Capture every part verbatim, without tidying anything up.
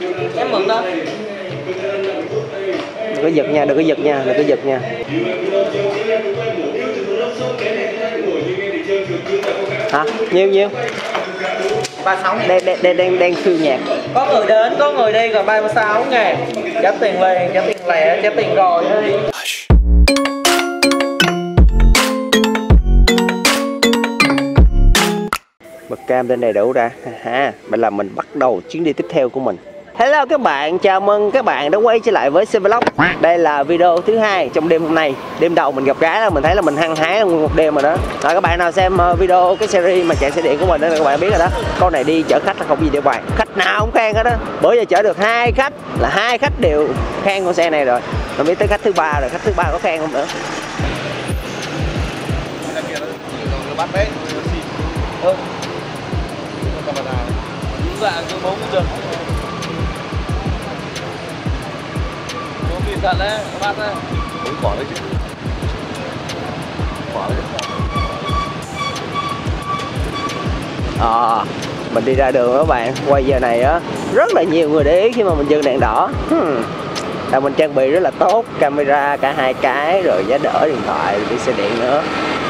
Em mượn đâu. Đừng có giật nha, đừng có giật nha, đừng có giật nha. Hả? Nhiêu nhiêu? ba mươi sáu ngàn. Đang đang đang đang phiêu nhạc. Có người đến, có người đi rồi ba mươi sáu ngàn. Trả tiền liền, trả tiền lẻ, trả tiền rồi đi. Bật cam lên đầy đủ ra ha. Vậy là mình bắt đầu chuyến đi tiếp theo của mình. Hello các bạn, chào mừng các bạn đã quay trở lại với Cvlog. Đây là video thứ hai trong đêm hôm nay. Đêm đầu mình gặp gái là mình thấy là mình hăng hái nguyên một đêm rồi đó. Rồi các bạn nào xem video cái series mà chạy xe điện của mình đó là các bạn biết rồi đó. Con này đi chở khách là không gì để bài. Khách nào cũng khen hết đó. Bữa giờ chở được hai khách là hai khách đều khen con xe này rồi. Không biết tới khách thứ ba rồi, khách thứ ba có khen không nữa. Ừ. Dạ, cứ bố cũng được. Bố bị thật đấy, bắt đấy. Bố bỏ đấy chứ. Bỏ đấy. À, mình đi ra đường các bạn, quay giờ này á rất là nhiều người để ý khi mà mình dừng đèn đỏ. Hmm. Là mình trang bị rất là tốt, camera cả hai cái, rồi giá đỡ điện thoại, rồi đi xe điện nữa.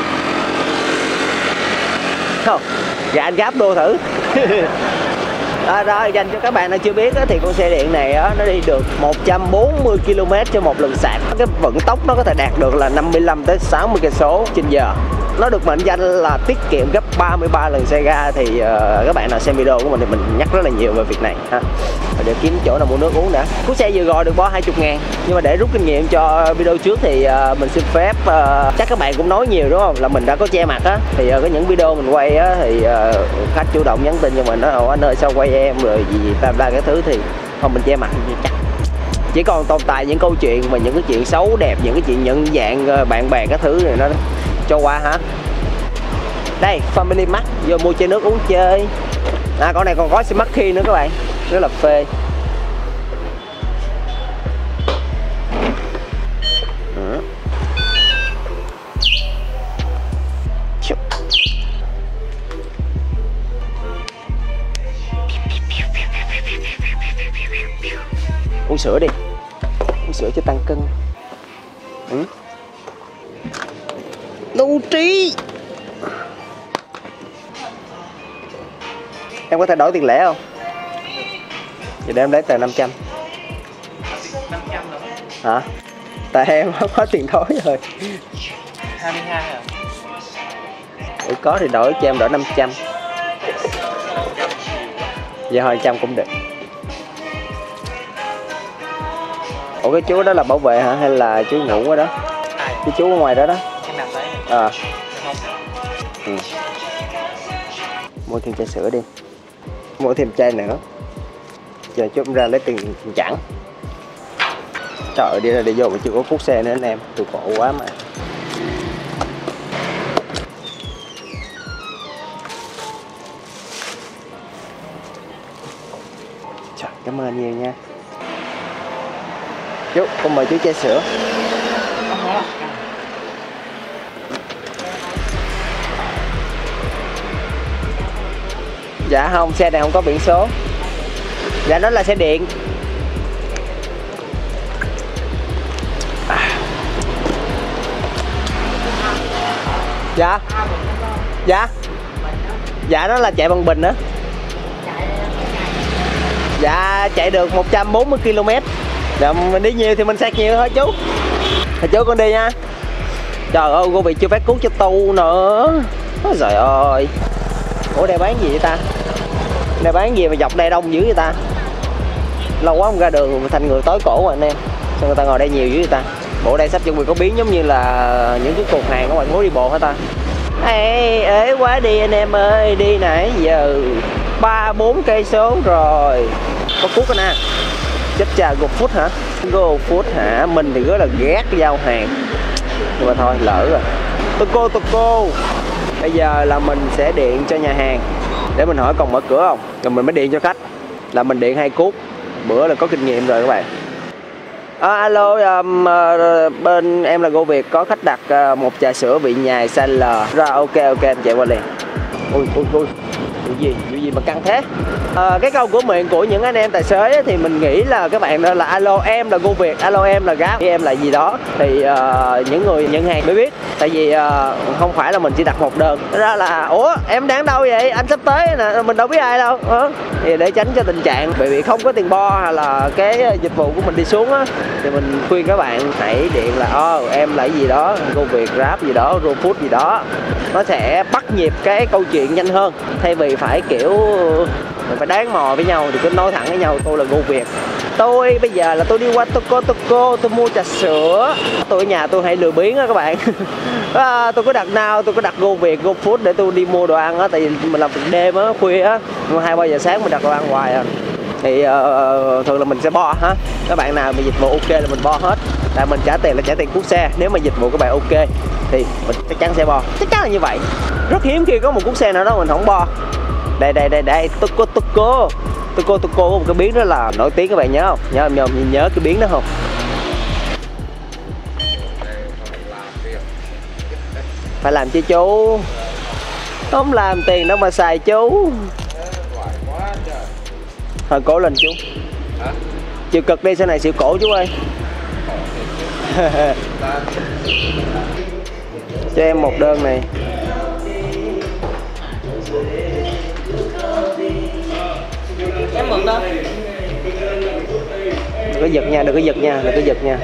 Không, dạ anh gáp đô thử. À, rồi dành cho các bạn nào chưa biết á, thì con xe điện này á, nó đi được một trăm bốn mươi ki lô mét cho một lần sạc. Cái vận tốc nó có thể đạt được là năm mươi lăm tới sáu mươi cây số trên giờ. Nó được mệnh danh là tiết kiệm gấp ba mươi ba lần xe ga. Thì uh, các bạn nào xem video của mình thì mình nhắc rất là nhiều về việc này ha. Để kiếm chỗ nào mua nước uống đã. Cuốc xe vừa gọi được có hai mươi ngàn. Nhưng mà để rút kinh nghiệm cho video trước thì uh, mình xin phép uh, chắc các bạn cũng nói nhiều đúng không, là mình đã có che mặt á. Thì uh, có những video mình quay á thì uh, khách chủ động nhắn tin cho mình nói anh ơi sao quay em rồi gì gì ta cái thứ, thì không mình che mặt chắc. Chỉ còn tồn tại những câu chuyện mà những cái chuyện xấu đẹp, những cái chuyện nhận dạng bạn bè các thứ này nó cho qua hả. Đây Family Mart, vô mua chai nước uống chơi. À con này còn có Smart Key nữa các bạn, rất là phê. Ừ. Uống sữa đi, uống sữa cho tăng cân. Ừ. Lưu trí. Em có thể đổi tiền lẻ không? Vậy để em lấy tờ năm trăm. năm trăm nữa. Hả? Tại em có tiền thối rồi. hai mươi hai à? Ừ, có thì đổi cho em đổi năm trăm. Vậy hồi trăm cũng được. Ủa cái chú đó là bảo vệ hả? Hay là chú ngủ ở đó? Cái chú ở ngoài đó đó. À. Ừ. Mua thêm chai sữa đi. Mua thêm chai nữa. Giờ chúng ra lấy tiền chẳng. Trời ơi, đi ra đi vô mà chưa có cuốc xe nữa anh em. Tôi khổ quá mà. Trời, cảm ơn nhiều nha. Chú, con mời chú chai sữa. Dạ không, xe này không có biển số. Dạ nó là xe điện. À. Dạ. Dạ. Dạ nó là chạy bằng bình á. Dạ chạy được một trăm bốn mươi ki lô mét. Dạ mình đi nhiều thì mình sạc nhiều thôi chú. Thôi chú con đi nha. Trời ơi cô bị chưa phát cuốc cho tu nữa. Ôi trời ơi. Ủa đây bán gì vậy ta? Đây bán gì mà dọc đây đông dữ vậy ta? Lâu quá không ra đường thành người tối cổ rồi anh em. Sao người ta ngồi đây nhiều dữ vậy ta? Bộ đây sắp chuẩn bị có biến giống như là những cái cột hàng ở ngoài phố đi bộ hả ta? Ê, ế quá đi anh em ơi, đi nãy giờ ba bốn cây số rồi. Có phút rồi nè. Chết cha GoFood hả? GoFood hả? Mình thì rất là ghét giao hàng. Nhưng mà thôi lỡ rồi. Tô cô tô cô. Bây giờ là mình sẽ điện cho nhà hàng để mình hỏi còn mở cửa không, rồi mình mới điện cho khách. Là mình điện hai cuốc. Bữa là có kinh nghiệm rồi các bạn. À, alo, um, uh, bên em là Go Việt, có khách đặt uh, một trà sữa vị nhài size L. Rồi ok ok em chạy qua liền. Ui ui ui, gì vụ gì mà căng thế. À, cái câu của miệng của những anh em tài xế ấy, thì mình nghĩ là các bạn đó là alo em là Goviet, alo em là Grab, em là gì đó thì uh, những người nhận hàng mới biết. Tại vì uh, không phải là mình chỉ đặt một đơn ra là ủa em đang đâu vậy, anh sắp tới nè, mình đâu biết ai đâu. À, thì để tránh cho tình trạng bị bị không có tiền bo hay là cái dịch vụ của mình đi xuống á, thì mình khuyên các bạn hãy điện là ồ oh, em là gì đó Goviet, Grab gì đó, RoFood gì đó, nó sẽ bắt nhịp cái câu chuyện nhanh hơn thay vì phải kiểu mình phải đáng mò với nhau. Thì cứ nói thẳng với nhau tôi là Goviet, tôi bây giờ là tôi đi qua Toco Toco tôi mua trà sữa. Tôi ở nhà tôi hay lười biếng á các bạn. À, tôi có đặt nào tôi có đặt Goviet, GoFood để tôi đi mua đồ ăn á, tại vì mình làm đêm á, khuya á, hai ba giờ sáng mình đặt đồ ăn hoài à. Thì uh, thường là mình sẽ bo ha. Các bạn nào mà dịch vụ ok là mình bo hết, tại mình trả tiền là trả tiền cuốc xe. Nếu mà dịch vụ các bạn ok thì mình chắc chắn sẽ bo, chắc chắn là như vậy. Rất hiếm khi có một cuốc xe nào đó mình không bo. Đây đây đây đây, Toco Toco Toco Toco có một cái biến đó là nổi tiếng, các bạn nhớ không? Nhớ nhớ, nhớ cái biến đó không? Phải làm chứ chú, không làm tiền đâu mà xài chú. Thôi cố lên chú. Hả? Chịu cực đi, sau này xịu cổ chú ơi. Cho em một đơn này. Em mượn đâu? Đừng có giật nha, đừng có giật nha, đừng có giật nha.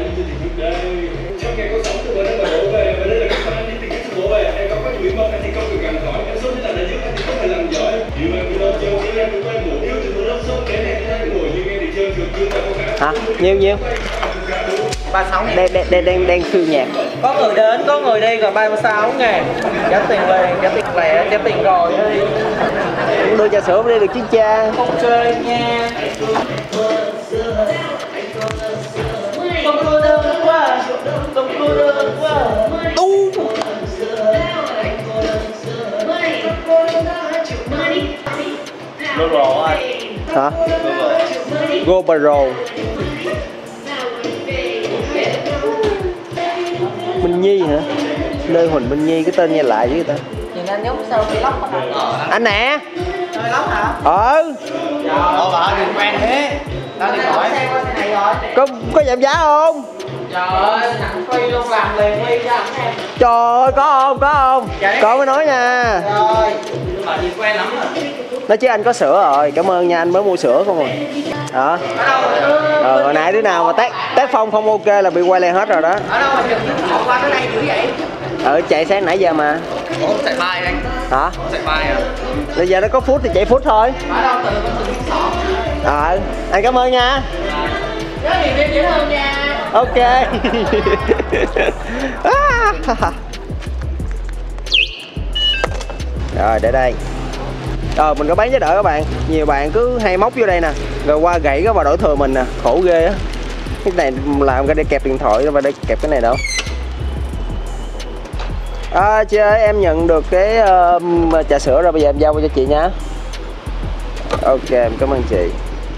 Hả? Nhiêu nhiêu? ba mươi sáu ngàn. Đang đang đang đang phiêu nhạc. Có người đến, có người đi rồi ba mươi sáu ngàn. Trả tiền liền, trả tiền lẻ, trả tiền rồi đi. Đưa trà sữa đi được chứ cha. Không chơi nha. Không đưa đơn quá. Không đưa đơn quá. Tu. GoPro anh. Hả? GoPro. Minh Nhi hả? Lê Huỳnh Minh Nhi, cái tên nghe lạ dữ ta. Nhìn anh giống sao bị lóc hả? Anh nè. Hơi lóc hả? Ừ. Trời bà đừng quen thế. Tao đi hỏi xe qua xe này rồi. Có có giảm giá không? Trời ơi, thằng Phi luôn làm liền đi cho anh em. Trời ơi, có không? Có không? Có mới nói nha. Rồi. Bà gì quen lắm rồi. Nói chứ anh có sữa rồi, cảm ơn nha, anh mới mua sữa không rồi. Đó. Ờ, hồi nãy đứa nào mà tác tác phong không ok là bị quay lại hết rồi đó. Ở đâu mà chừng họ qua tới đây dữ vậy? Ờ, chạy sáng nãy giờ mà. Ủa, chạy bay anh. Hả? Chạy bay à? Bây giờ nó có phút thì chạy phút thôi. Ở đâu từ con từ sọ. Ờ, anh cảm ơn nha. Nhớ gì đêm dễ hơn nha. Ok. Rồi, để đây. Ờ, mình có bán giá đỡ các bạn. Nhiều bạn cứ hay móc vô đây nè, rồi qua gãy cái và đổi thừa mình nè, khổ ghê á. Cái này làm cái để kẹp điện thoại đâu, và để kẹp cái này đâu. À, chị ơi, em nhận được cái uh, trà sữa rồi, bây giờ em giao cho chị nhá. Ok, em cảm ơn chị.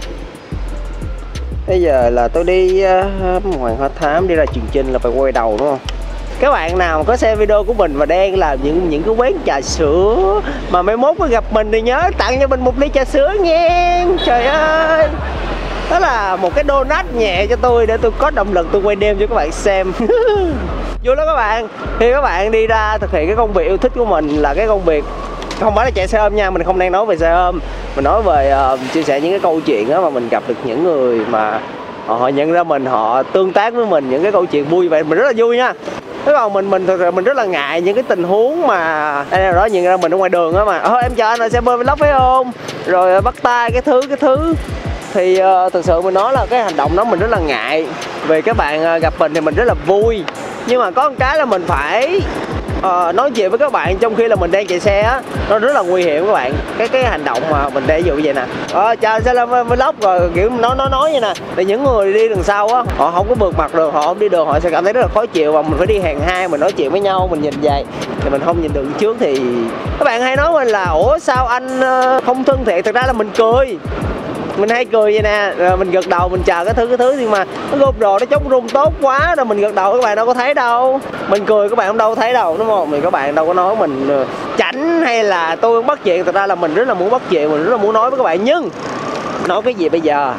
Bây giờ là tôi đi uh, Hoàng Hoa Thám, đi ra Trường Chinh là phải quay đầu đúng không? Các bạn nào mà có xem video của mình và đang làm những những cái quán trà sữa mà mấy mốt có gặp mình thì nhớ tặng cho mình một ly trà sữa nha. Trời ơi, đó là một cái donut nhẹ cho tôi để tôi có động lực tôi quay đêm cho các bạn xem. Vui lắm các bạn. Khi các bạn đi ra thực hiện cái công việc yêu thích của mình là cái công việc không phải là chạy xe ôm nha, mình không đang nói về xe ôm, mình nói về uh, chia sẻ những cái câu chuyện đó mà mình gặp được những người mà họ nhận ra mình, họ tương tác với mình những cái câu chuyện vui vậy mình rất là vui nha. Thế còn mình mình thực sự mình rất là ngại những cái tình huống mà anh nào đó nhận ra mình ở ngoài đường á mà ơ em chào anh là xe bơi vlog phải không, rồi bắt tay cái thứ cái thứ thì uh, thực sự mình nói là cái hành động đó mình rất là ngại. Vì các bạn uh, gặp mình thì mình rất là vui, nhưng mà có một cái là mình phải uh, nói chuyện với các bạn trong khi là mình đang chạy xe á, nó rất là nguy hiểm các bạn. Cái cái hành động mà mình để dụ vậy nè, ờ chào xe lên vlog rồi kiểu nói nói nói vậy nè, thì những người đi đằng sau á họ không có vượt mặt được, họ không đi đường họ sẽ cảm thấy rất là khó chịu, và mình phải đi hàng hai mình nói chuyện với nhau, mình nhìn vậy thì mình không nhìn đường trước. Thì các bạn hay nói mình là ủa sao anh uh, không thân thiện, thực ra là mình cười. Mình hay cười vậy nè, rồi mình gật đầu mình chờ cái thứ cái thứ nhưng mà nó GoPro nó chống rung tốt quá rồi mình gật đầu các bạn đâu có thấy đâu. Mình cười các bạn không đâu có thấy đâu đúng không? Mình các bạn đâu có nói mình chảnh hay là tôi không bắt chuyện. Thật ra là mình rất là muốn bắt chuyện, mình rất là muốn nói với các bạn, nhưng nói cái gì bây giờ?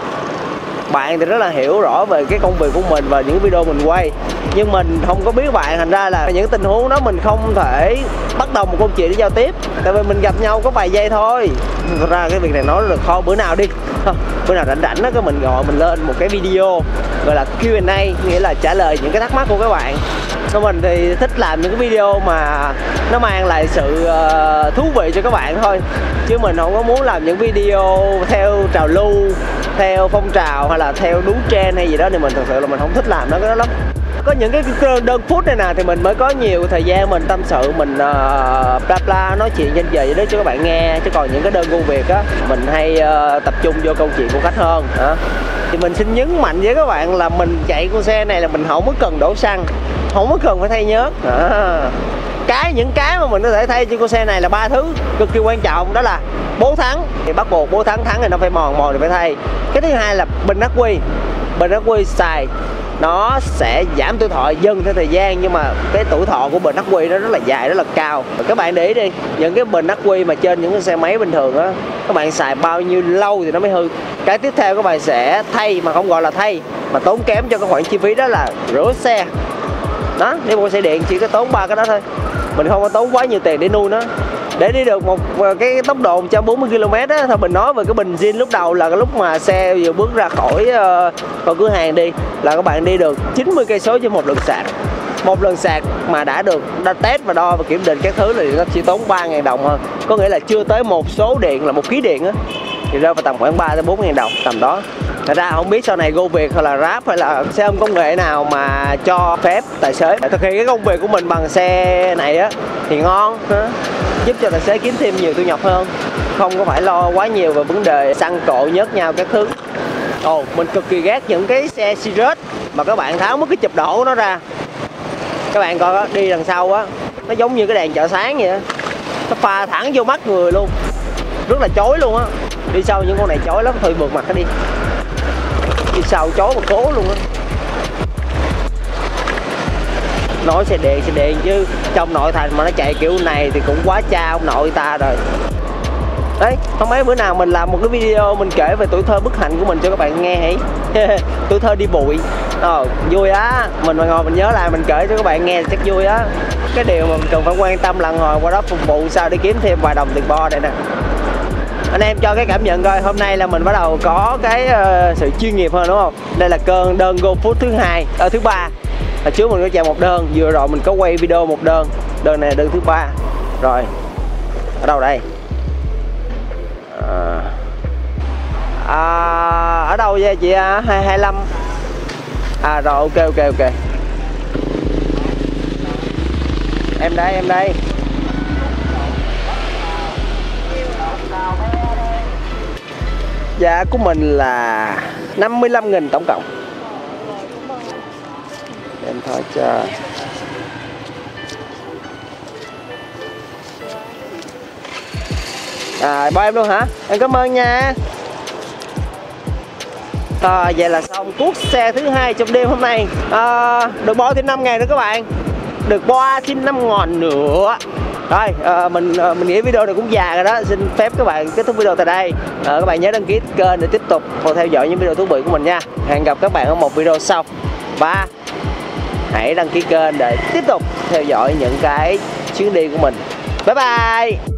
Bạn thì rất là hiểu rõ về cái công việc của mình và những video mình quay, nhưng mình không có biết bạn, thành ra là những tình huống đó mình không thể bắt đầu một câu chuyện để giao tiếp, tại vì mình gặp nhau có vài giây thôi. Thật ra cái việc này nói được khó, bữa nào đi bữa nào rảnh rảnh đó cái mình gọi mình lên một cái video gọi là Q and A, nghĩa là trả lời những cái thắc mắc của các bạn. Còn mình thì thích làm những cái video mà nó mang lại sự uh, thú vị cho các bạn thôi, chứ mình không có muốn làm những video theo trào lưu, theo phong trào hay là theo đúng trend hay gì đó, thì mình thật sự là mình không thích làm nó cái đó lắm. Có những cái đơn phút này nè thì mình mới có nhiều thời gian mình tâm sự, mình uh, bla bla nói chuyện trên về vậy đó cho các bạn nghe, chứ còn những cái đơn công việc á mình hay uh, tập trung vô câu chuyện của khách hơn đó. Thì mình xin nhấn mạnh với các bạn là mình chạy con xe này là mình không có cần đổ xăng, không có cần phải thay nhớt đó. Cái những cái mà mình có thể thay trên con xe này là ba thứ cực kỳ quan trọng, đó là bố thắng thì bắt buộc bố thắng thắng thì nó phải mòn, mòn thì phải thay. Cái thứ hai là bình ắc quy, bình ắc quy xài nó sẽ giảm tuổi thọ dần theo thời gian, nhưng mà cái tuổi thọ của bình ắc quy nó rất là dài, rất là cao. Các bạn để ý đi, những cái bình ắc quy mà trên những cái xe máy bình thường á, các bạn xài bao nhiêu lâu thì nó mới hư. Cái tiếp theo các bạn sẽ thay, mà không gọi là thay mà tốn kém cho cái khoản chi phí, đó là rửa xe đó. Nếu một xe điện chỉ có tốn ba cái đó thôi, mình không có tốn quá nhiều tiền để nuôi nó. Để đi được một cái tốc độ một trăm bốn mươi ki lô mét á, thôi mình nói về cái bình zin lúc đầu là cái lúc mà xe vừa bước ra khỏi uh, khỏi cửa hàng đi là các bạn đi được chín mươi cây số trên một lần sạc. Một lần sạc mà đã được đã test và đo và kiểm định các thứ thì nó chỉ tốn ba ngàn đồng thôi. Có nghĩa là chưa tới một số điện là một ký điện á, thì rơi vào tầm khoảng ba tới bốn ngàn đồng tầm đó. Thật ra không biết sau này GoViet hay là Grab hay là xe ôm công nghệ nào mà cho phép tài xế thực hiện cái công việc của mình bằng xe này á thì ngon ha, giúp cho tài xế kiếm thêm nhiều thu nhập hơn, không có phải lo quá nhiều về vấn đề xăng cộ nhớt nhau các thứ. Ồ, oh, mình cực kỳ ghét những cái xe Sirius mà các bạn tháo mất cái chụp đổ của nó ra. Các bạn coi đó, đi đằng sau á, nó giống như cái đèn chợ sáng vậy á, nó pha thẳng vô mắt người luôn, rất là chói luôn á. Đi sau những con này chói lắm, thôi vượt mặt nó đi. Đi sau chói một cố luôn á. Nói xe điện xe điện chứ trong nội thành mà nó chạy kiểu này thì cũng quá cha ông nội ta rồi. Đấy, không mấy bữa nào mình làm một cái video mình kể về tuổi thơ bất hạnh của mình cho các bạn nghe hãy. Tuổi thơ đi bụi. Ờ, vui á, mình mà ngồi mình nhớ lại mình kể cho các bạn nghe chắc vui á. Cái điều mà mình cần phải quan tâm là ngồi qua đó phục vụ sao để kiếm thêm vài đồng tiền bo đây nè. Anh em cho cái cảm nhận coi, hôm nay là mình bắt đầu có cái uh, sự chuyên nghiệp hơn đúng không? Đây là cơn đơn GoFood thứ hai, ở uh, thứ ba. Hồi trước mình có chạy một đơn, vừa rồi mình có quay video một đơn, đơn này là đơn thứ ba. Rồi, ở đâu đây? À, à, ở đâu vậy chị? hai hai lăm. À rồi, ok ok ok. Em đây, em đây. Giá của mình là năm mươi lăm nghìn tổng cộng. Em thôi cho. À, bao em luôn hả? Em cảm ơn nha. À, vậy là xong cuốc xe thứ hai trong đêm hôm nay. À, được bo thêm năm ngàn nữa các bạn. Được bo thêm năm ngàn nữa. Rồi, à, mình à, mình nghĩ video này cũng dài rồi đó. Xin phép các bạn kết thúc video tại đây. À, các bạn nhớ đăng ký kênh để tiếp tục và theo dõi những video thú vị của mình nha. Hẹn gặp các bạn ở một video sau. Và hãy đăng ký kênh để tiếp tục theo dõi những cái chuyến đi của mình. Bye bye.